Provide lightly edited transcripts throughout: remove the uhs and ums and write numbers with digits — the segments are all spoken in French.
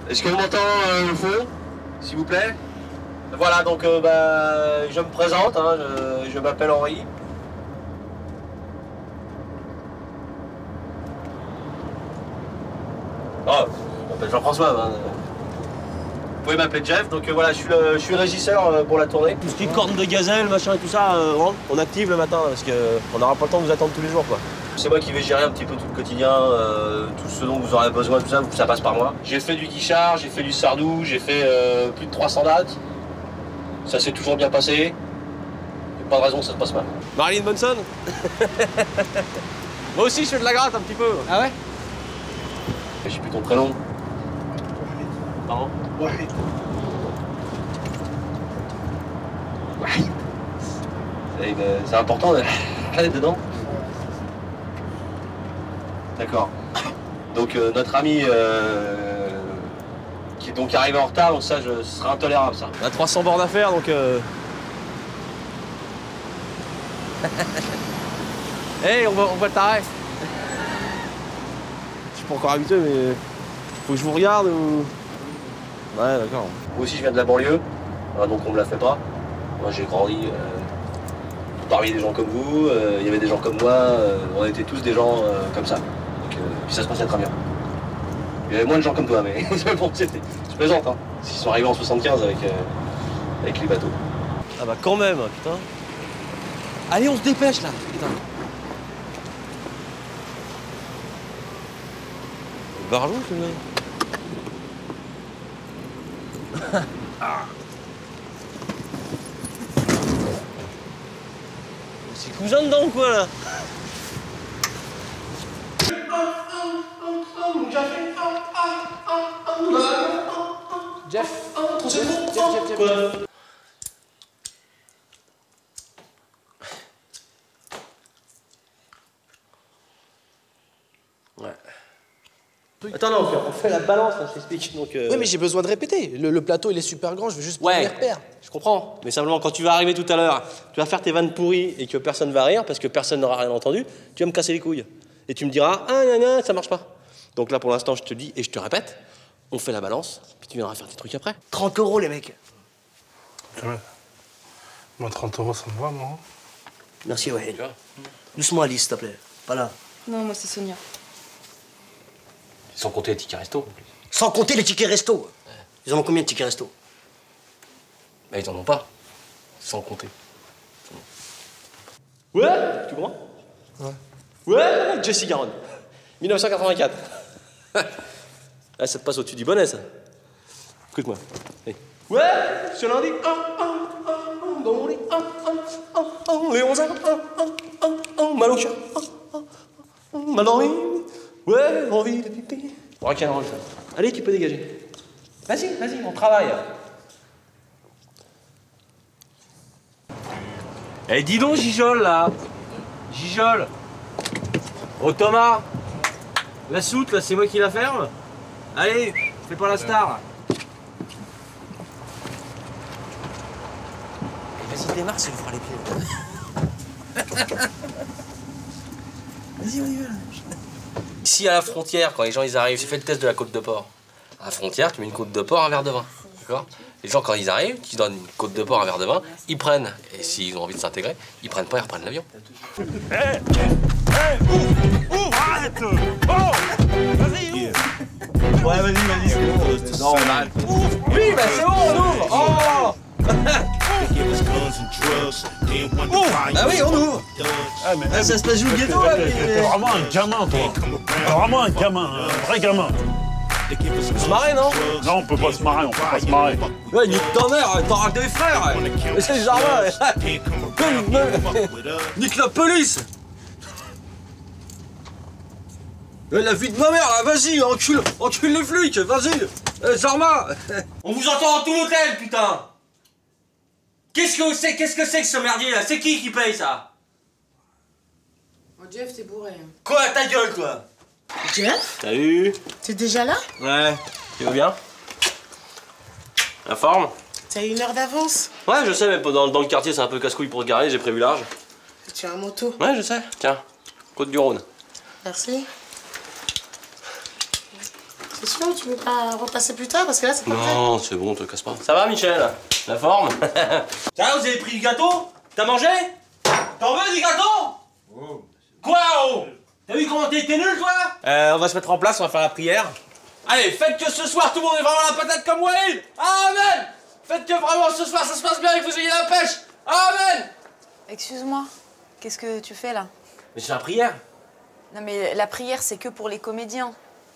Est-ce qu'on m'entend au fond, s'il vous plaît? Voilà, donc je me présente, hein, je m'appelle Henri. Oh, je m'appelle Jean-François. Hein. Vous pouvez m'appeler Jeff, donc voilà, je suis régisseur pour la tournée. Tout ce qui est corne de gazelle, machin et tout ça, on active le matin parce qu'on n'aura pas le temps de vous attendre tous les jours, quoi. C'est moi qui vais gérer un petit peu tout le quotidien, tout ce dont vous aurez besoin, tout ça, ça passe par moi. J'ai fait du guichard, j'ai fait du sardou, j'ai fait plus de 300 dates. Ça s'est toujours bien passé. Il n'y a pas de raison que ça se passe mal. Marilyn Manson. Moi aussi, je fais de la gratte un petit peu. Ah ouais? Je sais plus ton prénom. Pardon? Wahid. C'est important d'aller dedans. D'accord. Donc notre ami qui est donc arrivé en retard, donc ça, ce serait intolérable ça. On a 300 bornes à faire, donc hey, on va le taré. Je suis pas encore habitué, mais faut que je vous regarde ou... Ouais, d'accord. Moi aussi, je viens de la banlieue, donc on me la fait pas. Moi, j'ai grandi parmi des gens comme vous, il y avait des gens comme moi, on était tous des gens comme ça. Donc, puis ça se passait très bien. Il y avait moins de gens comme toi, mais bon, je plaisante, hein. Ils sont arrivés en 75 avec les bateaux. Ah bah quand même, putain. Allez, on se dépêche là, putain. Barjou, celui-là. C'est cousin dedans ou quoi là? Jeff. Jeff. Ouais. Attends, non, on fait la balance, là, je t'explique. Donc, Oui, mais j'ai besoin de répéter. Le plateau, il est super grand, je veux juste prendre les repères. Je comprends. Mais simplement, quand tu vas arriver tout à l'heure, tu vas faire tes vannes pourries et que personne va rire parce que personne n'aura rien entendu, tu vas me casser les couilles. Et tu me diras, ah, non, ça marche pas. Donc là, pour l'instant, je te dis et je te répète, on fait la balance, puis tu viendras faire tes trucs après. 30 €, les mecs. Ouais. Moi, 30 €, ça me va, moi. Merci, ouais. Doucement, Alice, s'il te plaît. Pas là. Non, moi, c'est Sonia. Sans compter les tickets resto. Sans compter les tickets resto. Ouais. Ils en ont combien de tickets resto? Bah, ils en ont pas. Sans compter. Ouais, tu comprends? Ouais. Ouais, Jesse Garonne. 1984. Ah, ça te passe au-dessus du bonnet, ça. Écoute-moi. Hey. Ouais, ce lundi, dans les les 11 mal au cœur, mal dans les... Ouais, envie de pipi. Rock'n'roll, ça. Allez, tu peux dégager. Vas-y, on travaille. Eh, dis donc, Gijol, là. Gijol. Oh, Thomas. La soute, là, c'est moi qui la ferme. Allez, fais pas la star. Vas-y, démarre, ça lui fera les pieds. Vas-y, on y va. Ici, à la frontière, quand les gens ils arrivent, j'ai fait le test de la côte de porc. À la frontière, tu mets une côte de porc, un verre de vin. D'accord? Les gens, quand ils arrivent, tu donnes une côte de porc, un verre de vin, ils prennent. Et s'ils ont envie de s'intégrer, ils prennent pas, ils reprennent l'avion. Ouvre, arrête! Oh! Vas-y, ouvre! Ouais, vas-y, c'est bon. Non, on arrête. Oui, bah c'est bon, on ouvre! Oh! Bah oui, on ouvre! Ah, mais ça se passe où le ghetto, là? T'es vraiment un gamin, toi. T'es vraiment un gamin, un vrai gamin. On se marrer, non? Non, on peut pas se marrer, on peut pas se marrer. Ouais, nique ta mère, t'auras que des frères! C'est le jardin! Nique la police! La vie de ma mère, là, vas-y, encule les flics, vas-y! Zarma! On vous entend dans tout l'hôtel, putain! Qu'est-ce que c'est que ce merdier, là? C'est qui paye, ça? Oh, Jeff, t'es bourré. Quoi, ta gueule, toi? Jeff? Salut! T'es déjà là? Ouais, tu vas bien? La forme? T'as 1 heure d'avance? Ouais, je sais, mais dans le quartier, c'est un peu casse-couille pour se garer, j'ai prévu large. Tu as un moto? Ouais, je sais. Tiens, Côte du Rhône. Merci. C'est sûr, tu veux pas repasser plus tard parce que là c'est pas prêt. Non, c'est bon, te casse pas. Ça va, Michel? La forme? Ça va, vous avez pris du gâteau? T'as mangé? T'en veux du gâteau? Oh. Quoi, oh? T'as vu comment t'es nul, toi? On va se mettre en place, on va faire la prière. Allez, faites que ce soir tout le monde est vraiment la patate comme Walid. Amen. Faites que vraiment ce soir ça se passe bien et que vous ayez la pêche. Amen. Excuse-moi, qu'est-ce que tu fais là? Mais c'est la prière. Non mais la prière c'est que pour les comédiens.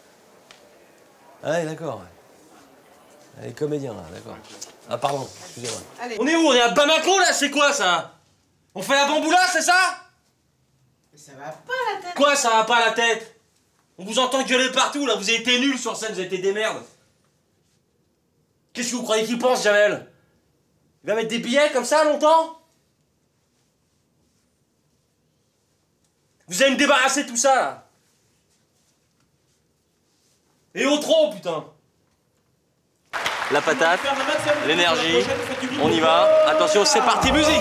Ah ouais, d'accord. Les comédiens, là, d'accord. Ah, pardon, excusez-moi. On est où? On est à Bamako, là? C'est quoi, ça? On fait la bamboula, c'est ça? Mais ça va pas la tête. Quoi, ça va pas la tête? On vous entend gueuler partout, là. Vous avez été nuls sur scène, vous avez été des merdes. Qu'est-ce que vous croyez qu'il pense, Jamel? Il va mettre des billets comme ça, longtemps? Vous allez me débarrasser de tout ça, là. Et au trop, putain. La patate, l'énergie, on y va. Attention, c'est parti, musique.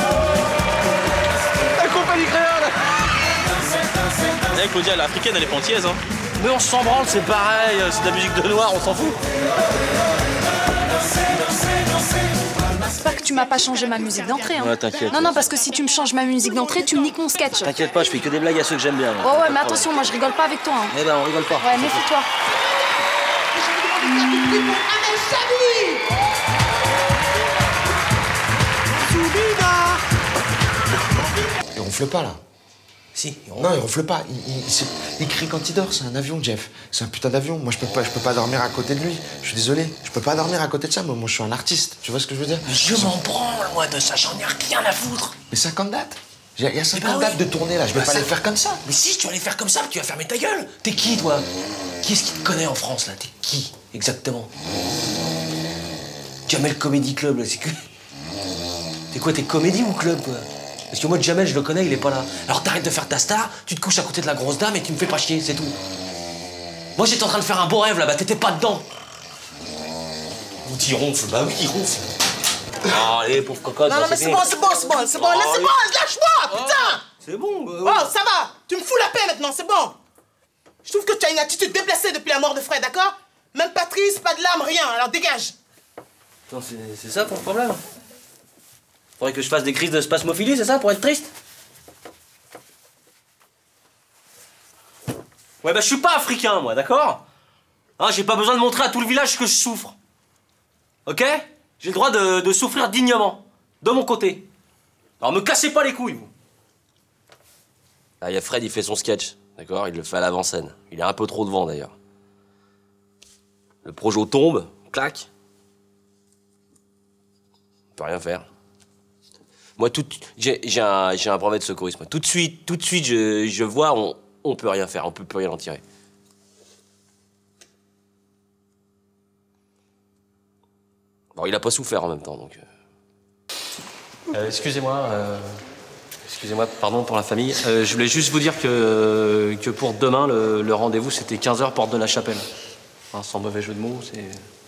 La compagnie créole. Eh, Claudia, l'africaine, elle est pontiaise, hein. Mais on s'en branle, c'est pareil, c'est de la musique de noir, on s'en fout. C'est pas que tu m'as pas changé ma musique d'entrée, hein. Ouais, t'inquiète. Non, parce que si tu me changes ma musique d'entrée, tu me niques mon sketch. T'inquiète pas, je fais que des blagues à ceux que j'aime bien. Ouais, mais attention, moi je rigole pas avec toi, hein. Eh ben, on rigole pas. Ouais, méfie-toi. Il ronfle pas là. Si, Non, il ronfle pas. Il crie quand il dort. C'est un avion, Jeff. C'est un putain d'avion. Moi, je peux pas dormir à côté de lui. Je suis désolé. Je peux pas dormir à côté de ça. Moi, je suis un artiste. Tu vois ce que je veux dire? Je m'en branle, moi, de ça. J'en ai rien à foutre. Mais 50 dates. Il y a 50 dates de tournée là. Je vais pas les faire comme ça. Mais si, tu vas les faire comme ça, tu vas fermer ta gueule. T'es qui, toi? Qui est-ce qui te connaît en France, là? T'es qui, exactement? Jamel Comedy Club, là, c'est que... T'es quoi, t'es comédie ou club, quoi? Parce que moi, Jamel, je le connais, il est pas là. Alors t'arrêtes de faire ta star, tu te couches à côté de la grosse dame et tu me fais pas chier, c'est tout. Moi, j'étais en train de faire un beau rêve, là-bas, t'étais pas dedans. On dit ronfle, bah oui, il ronfle. Oh, allez, pauvre cocotte. Non, mais c'est bon, lâche-moi, putain. C'est bon, bah, Oh, ça va. Tu me fous la paix maintenant, c'est bon. Je trouve que tu as une attitude déplacée depuis la mort de Fred, d'accord? Même Patrice, pas de larmes, rien, alors dégage. Attends, c'est ça ton problème? Faudrait que je fasse des crises de spasmophilie, c'est ça, pour être triste? Ouais, bah je suis pas africain, moi, d'accord? Hein, j'ai pas besoin de montrer à tout le village que je souffre. Ok? J'ai le droit de souffrir dignement. De mon côté. Alors me cassez pas les couilles, vous. Ah, y a Fred, il fait son sketch, d'accord? Il le fait à l'avant-scène. Il est un peu trop devant, d'ailleurs. Le projo tombe, clac. On peut rien faire. Moi, j'ai un brevet de secourisme. Tout de suite, je vois, on peut rien faire, on peut plus rien en tirer. Bon, il a pas souffert en même temps, donc... Excusez-moi, pardon pour la famille. Je voulais juste vous dire que pour demain, le rendez-vous, c'était 15h, porte de la Chapelle. Hein, sans mauvais jeu de mots, c'est...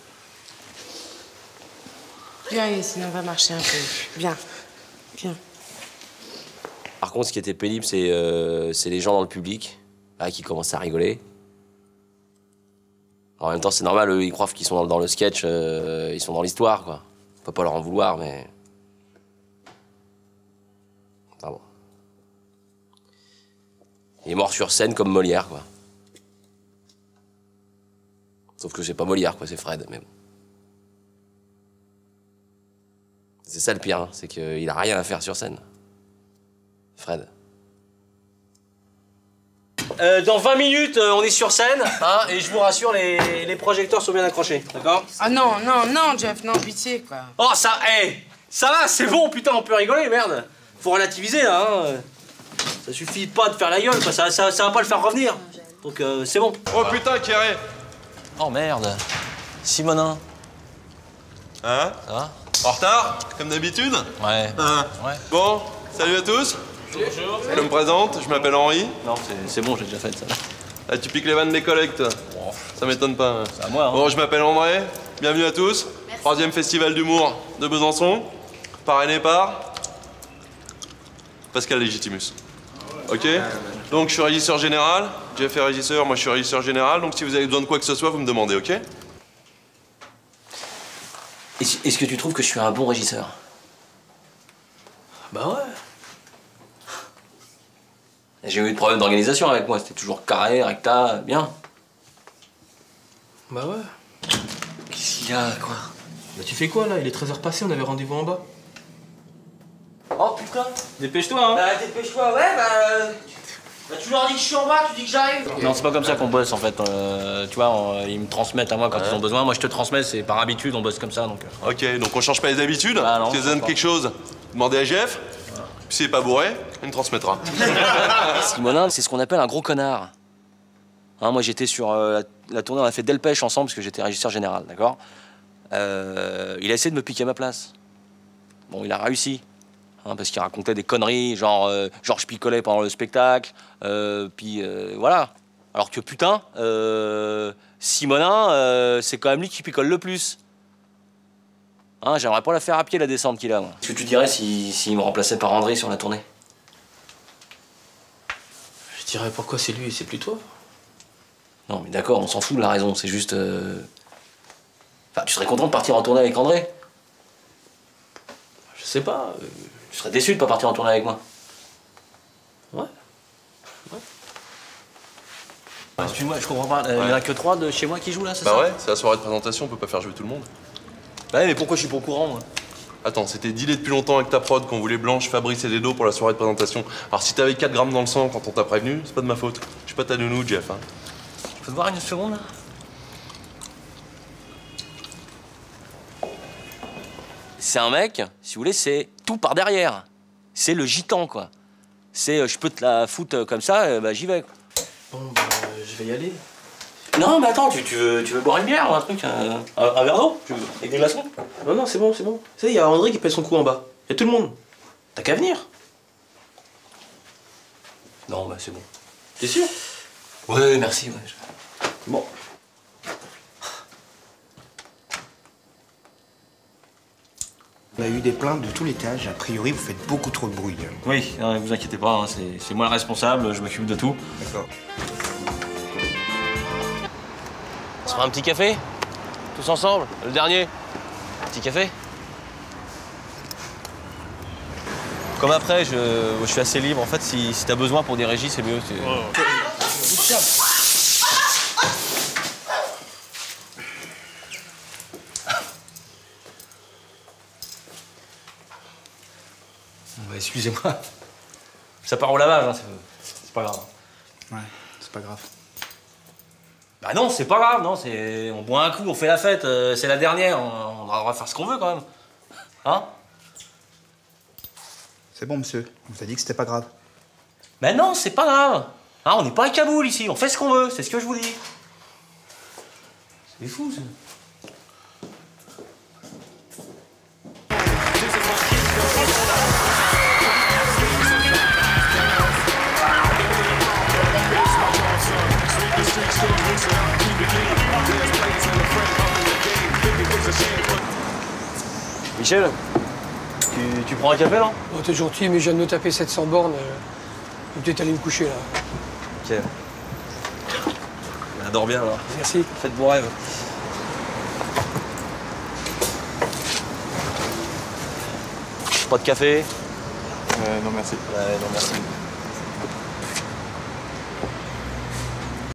Viens ici, on va marcher un peu. Viens. Viens. Par contre, ce qui était pénible, c'est les gens dans le public là, qui commencent à rigoler. En même temps, c'est normal, eux, ils croient qu'ils sont dans le sketch, ils sont dans l'histoire, quoi. On peut pas leur en vouloir, mais... Enfin bon. Il est mort sur scène comme Molière, quoi. Sauf que c'est pas Molière, quoi, c'est Fred, mais bon. C'est ça le pire, hein, c'est qu'il a rien à faire sur scène. Fred. Dans 20 minutes, on est sur scène, hein, et je vous rassure, les projecteurs sont bien accrochés, d'accord? Ah non, Jeff, non, pitié, quoi. Oh, ça, ça va, c'est bon, putain, on peut rigoler, merde. Faut relativiser, là, hein. Ça suffit pas de faire la gueule, quoi, ça va pas le faire revenir. Donc, c'est bon. Oh putain, Kéré! Oh, merde. Simonin. Hein? Ça va? En retard, comme d'habitude? Ouais. Hein? Ouais. Bon, salut à tous. Bonjour. Je me présente, je m'appelle Henri. Non, c'est bon, j'ai déjà fait ça. Ah, tu piques les vannes des collègues, toi. Oh. Ça m'étonne pas. Hein. C'est à moi, hein. Bon, je m'appelle André. Bienvenue à tous. Merci. 3e festival d'humour de Besançon. Parrainé par... Pascal Légitimus. Ok? Donc je suis régisseur général, Jeff est régisseur, moi je suis régisseur général, donc si vous avez besoin de quoi que ce soit, vous me demandez, ok? Est-ce que tu trouves que je suis un bon régisseur? Bah ouais. J'ai eu de problèmes d'organisation avec moi, c'était toujours carré, recta, bien. Bah ouais. Qu'est-ce qu'il y a, quoi? Bah tu fais quoi là? Il est 13h passé, on avait rendez-vous en bas. Oh putain! Dépêche-toi hein! Bah dépêche-toi, ouais, bah tu leur dis que je suis en bas, tu dis que j'arrive. Non, c'est pas comme ça qu'on bosse en fait. Tu vois, ils me transmettent à moi quand ils ont besoin. Moi je te transmets, c'est par habitude, on bosse comme ça donc. Ok, donc on change pas les habitudes. Ah non, si vous avez quelque chose, demandez à Jeff. Puis s'il est pas bourré, il me transmettra. Simonin, c'est ce qu'on appelle un gros connard. Hein, moi j'étais sur la tournée, on a fait Delpech ensemble parce que j'étais régisseur général, d'accord? Il a essayé de me piquer ma place. Bon, il a réussi. Hein, parce qu'il racontait des conneries, genre je picolais pendant le spectacle, puis voilà. Alors que putain, Simonin, c'est quand même lui qui picole le plus. Hein, j'aimerais pas la faire à pied la descente qu'il a, moi. Qu'est-ce que tu dirais s'il me remplaçait par André sur la tournée? Je dirais pourquoi c'est lui et c'est plus toi. Non mais d'accord, on s'en fout de la raison, c'est juste... Enfin, tu serais content de partir en tournée avec André? Je sais pas. Tu serais déçu de pas partir en tournée avec moi? Ouais. Excuse-moi, je comprends pas. Il y en a que 3 de chez moi qui jouent là, c'est ça? Bah ouais, c'est la soirée de présentation, on peut pas faire jouer tout le monde. Bah ouais, mais pourquoi je suis pas au courant, moi? Attends, c'était dealé depuis longtemps avec ta prod qu'on voulait Blanche, Fabrice et Dedo pour la soirée de présentation. Alors si t'avais 4 grammes dans le sang quand on t'a prévenu, c'est pas de ma faute. Je suis pas ta nounou, Jeff. Hein. Je peux te voir une seconde là? C'est un mec, si vous voulez, c'est tout par derrière. C'est le gitan, quoi. C'est je peux te la foutre comme ça, bah j'y vais. Quoi. Bon, bah, je vais y aller. Non, mais attends, tu veux boire une bière ou un truc? Un verre d'eau? Avec des glaçons? Non, c'est bon, c'est bon. Tu sais, il y a André qui paye son coup en bas. Il y a tout le monde. T'as qu'à venir. Non, bah c'est bon. T'es sûr? Ouais, merci, ouais. Bon. On a eu des plaintes de tout l'étage. A priori, vous faites beaucoup trop de bruit. Oui, ne vous inquiétez pas, hein, c'est moi le responsable, je m'occupe de tout. D'accord. On se fera un petit café? Tous ensemble? Le dernier? Petit café? Comme après, je suis assez libre. En fait, si t'as besoin pour des régis, c'est mieux. Excusez-moi. Ça part au lavage, hein, c'est pas grave. Ouais, c'est pas grave. Bah non, c'est pas grave, non, on boit un coup, on fait la fête, c'est la dernière, on a le droit de faire ce qu'on veut quand même. Hein? C'est bon, monsieur. On vous a dit que c'était pas grave. Mais non, c'est pas grave. Hein, on n'est pas à Kaboul ici, on fait ce qu'on veut, c'est ce que je vous dis. C'est fou, ça. Michel, tu prends un café là? Oh, t'es gentil, mais je viens de me taper 700 bornes. Je vais peut-être aller me coucher là. Ok. Bah, dors bien alors. Merci. Faites beaux rêves. Pas de café? Non merci. Ouais, non merci.